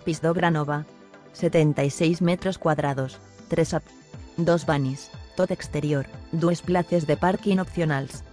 Pis d'obra nova. 76 metros quadrados, 3 2 banis, tot exterior, 2 places de pàrquing opcionals.